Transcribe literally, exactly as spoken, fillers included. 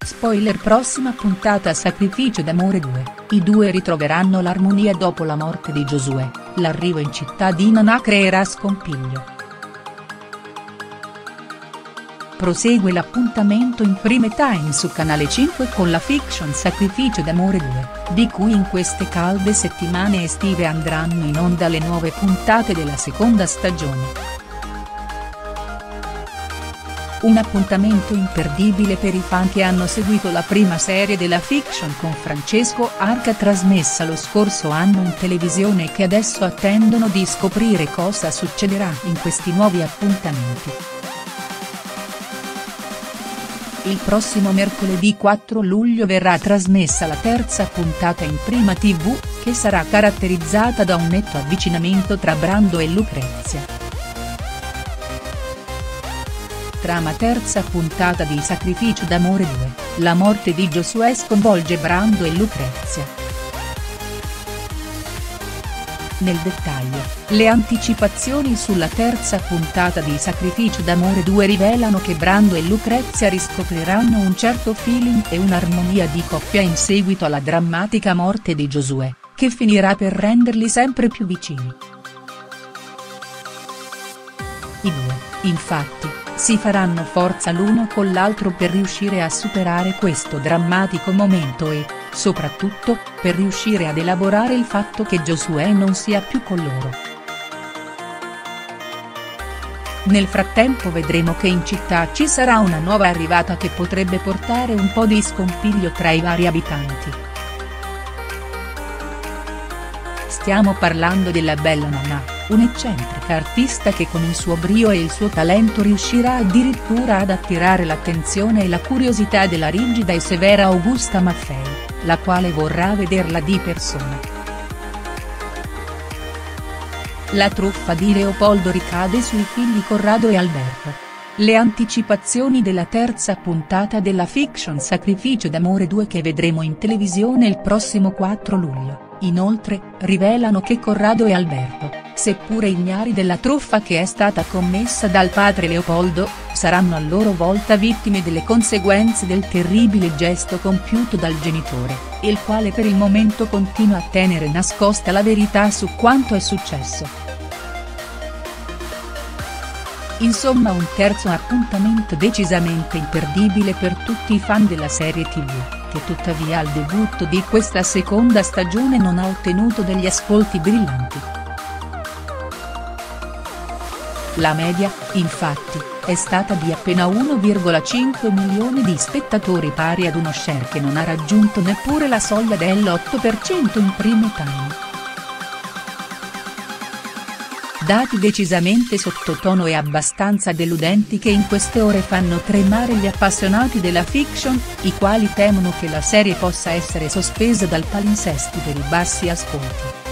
Spoiler: prossima puntata Sacrificio d'amore due, i due ritroveranno l'armonia dopo la morte di Giosuè, l'arrivo in città di Nana creerà scompiglio. Prosegue l'appuntamento in prime time su Canale cinque con la fiction Sacrificio d'amore due, di cui in queste calde settimane estive andranno in onda le nuove puntate della seconda stagione. Un appuntamento imperdibile per i fan che hanno seguito la prima serie della fiction con Francesco Arca, trasmessa lo scorso anno in televisione, e che adesso attendono di scoprire cosa succederà in questi nuovi appuntamenti. Il prossimo mercoledì quattro luglio verrà trasmessa la terza puntata in Prima tivù, che sarà caratterizzata da un netto avvicinamento tra Brando e Lucrezia. Trama: terza puntata di Sacrificio d'amore due, la morte di Giosuè sconvolge Brando e Lucrezia. Nel dettaglio, le anticipazioni sulla terza puntata di Sacrificio d'amore due rivelano che Brando e Lucrezia riscopriranno un certo feeling e un'armonia di coppia in seguito alla drammatica morte di Giosuè, che finirà per renderli sempre più vicini. I due, infatti, si faranno forza l'uno con l'altro per riuscire a superare questo drammatico momento e, soprattutto, per riuscire ad elaborare il fatto che Giosuè non sia più con loro. Nel frattempo vedremo che in città ci sarà una nuova arrivata che potrebbe portare un po' di scompiglio tra i vari abitanti. Stiamo parlando della bella Nana, un'eccentrica artista che con il suo brio e il suo talento riuscirà addirittura ad attirare l'attenzione e la curiosità della rigida e severa Augusta Maffei, la quale vorrà vederla di persona. La truffa di Leopoldo ricade sui figli Corrado e Alberto. Le anticipazioni della terza puntata della fiction Sacrificio d'amore due, che vedremo in televisione il prossimo quattro luglio, inoltre, rivelano che Corrado e Alberto, seppure ignari della truffa che è stata commessa dal padre Leopoldo, saranno a loro volta vittime delle conseguenze del terribile gesto compiuto dal genitore, il quale per il momento continua a tenere nascosta la verità su quanto è successo. Insomma, un terzo appuntamento decisamente imperdibile per tutti i fan della serie tivù, che tuttavia al debutto di questa seconda stagione non ha ottenuto degli ascolti brillanti. La media, infatti, è stata di appena uno virgola cinque milioni di spettatori, pari ad uno share che non ha raggiunto neppure la soglia dell'otto per cento in prime time. Dati decisamente sottotono e abbastanza deludenti che in queste ore fanno tremare gli appassionati della fiction, i quali temono che la serie possa essere sospesa dal palinsesto per i bassi ascolti.